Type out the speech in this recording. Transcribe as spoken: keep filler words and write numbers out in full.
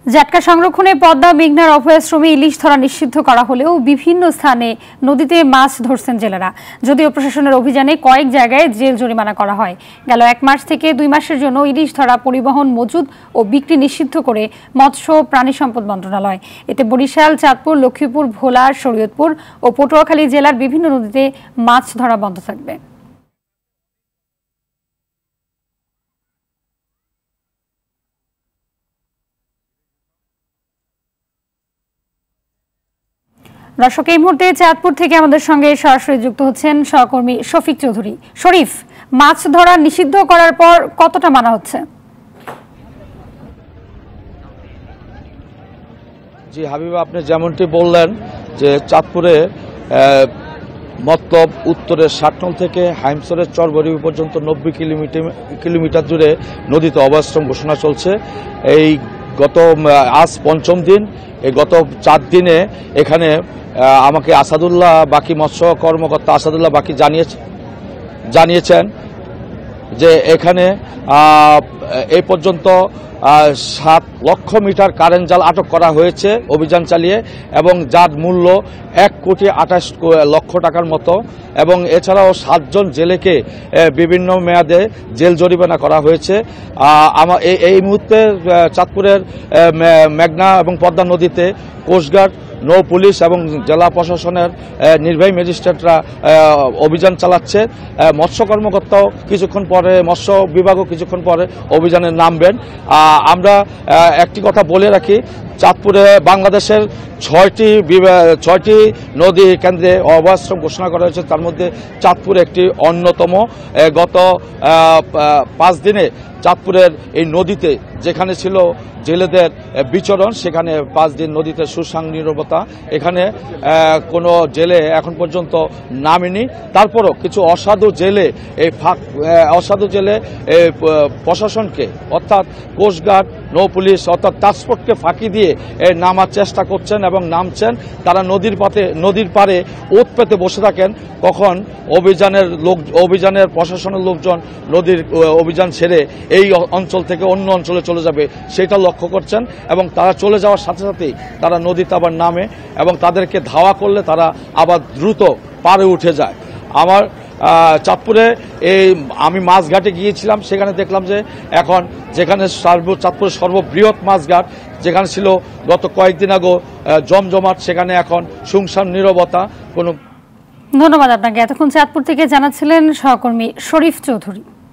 জাটকা সংরক্ষণে পদ্মা মেঘনার অভয়াশ্রমে ইলিশ ধরা নিষিদ্ধ করা হলেও বিভিন্ন স্থানে নদীতে মাছ ধরছেন জেলেরা। যদিও প্রশাসনের অভিযানে কয়েক জায়গায় জেল জরিমানা করা হয়। গেল এক মাস থেকে দুই মাসের জন্য ইলিশ ধরা, পরিবহন, মজুদ ও বিক্রি নিষিদ্ধ করে মৎস্য প্রাণী সম্পদ মন্ত্রণালয়। এতে বরিশাল, চাঁদপুর, লক্ষ্মীপুর, ভোলা, শরীয়তপুর ও পটুয়াখালী জেলার বিভিন্ন নদীতে মাছ ধরা বন্ধ থাকবে। দর্শক, এই মুহূর্তে চাঁদপুর থেকে আমাদের সঙ্গে সরাসরি যুক্ত হচ্ছেন সহকর্মী শফিক চৌধুরী। শরীফ, মাছ ধরা নিষিদ্ধ করার পর কতটা মানা হচ্ছে? জি হাবিবা, আপনি যেমনটি বললেন যে চাঁদপুরে মতলব উত্তরের ষাটনল থেকে হাইমসরের চরবড়ি পর্যন্ত নব্বই কিলোমিটার কিলোমিটার জুড়ে নদীতে অভয়াশ্রম ঘোষণা চলছে। এই গত আজ পঞ্চম দিন। এই গত চার দিনে এখানে আমাকে আসাদুল্লাহ বাকি মৎস্য কর্মকর্তা আসাদুল্লাহ বাকি জানিয়েছে জানিয়েছেন যে এখানে এই পর্যন্ত সাত লক্ষ মিটার কারেন্ট জাল আটক করা হয়েছে অভিযান চালিয়ে, এবং যার মূল্য এক কোটি আঠাশ লক্ষ টাকার মতো। এবং এছাড়াও সাতজন জেলেকে বিভিন্ন মেয়াদে জেল জরিমানা করা হয়েছে। আমার এই মুহূর্তে চাঁদপুরের মেঘনা এবং পদ্মা নদীতে কোস্টগার্ড, নৌ পুলিশ এবং জেলা প্রশাসনের নির্বাহী ম্যাজিস্ট্রেটরা অভিযান চালাচ্ছে। মৎস্য কর্মকর্তাও কিছুক্ষণ পরে, মৎস্য বিভাগও কিছুক্ষণ পরে অভিযানে নামবেন। আমরা একটি কথা বলে রাখি, চাঁদপুরে বাংলাদেশের ছয়টি ছয়টি নদী কেন্দ্রে অভয়াশ্রম ঘোষণা করা হয়েছে, তার মধ্যে চাঁদপুর একটি অন্যতম। গত পাঁচ দিনে চাঁদপুরের এই নদীতে যেখানে ছিল জেলেদের বিচরণ, সেখানে পাঁচ দিন নদীতে সুসাং নীরবতা। এখানে কোনো জেলে এখন পর্যন্ত নামেনি। তারপরও কিছু অসাধু জেলে এই ফাঁক অসাধু জেলে প্রশাসনকে অর্থাৎ কোস্টগার্ড, নৌ পুলিশ অর্থাৎ ট্রান্সপোর্টকে ফাঁকি দিয়ে নামার চেষ্টা করছেন এবং নামছেন। তারা নদীর পথে নদীর পাড়ে ওত পেতে বসে থাকেন কখন অভিযানের লোক অভিযানের প্রশাসনের লোকজন নদীর অভিযান ছেড়ে এই অঞ্চল থেকে অন্য অঞ্চলে চলে যাবে, সেটা লক্ষ্য করছেন। এবং তারা চলে যাওয়ার সাথে সাথেই তারা নদীতে আবার নামে এবং তাদেরকে ধাওয়া করলে তারা আবার দ্রুত পাড়ে উঠে যায়। আমার চাঁদপুরে এই আমি মাছঘাটে গিয়েছিলাম, সেখানে দেখলাম যে এখন যেখানে সর্ব চাঁদপুরের সর্ববৃহৎ মাছঘাট যেখানে ছিল গত কয়েকদিন আগে জমজমাট, সেখানে এখন শুনশান নীরবতা। কোনো ধন্যবাদ আপনাকে। এতক্ষণ চাঁদপুর থেকে জানাচ্ছিলেন সহকর্মী শরীফ চৌধুরী।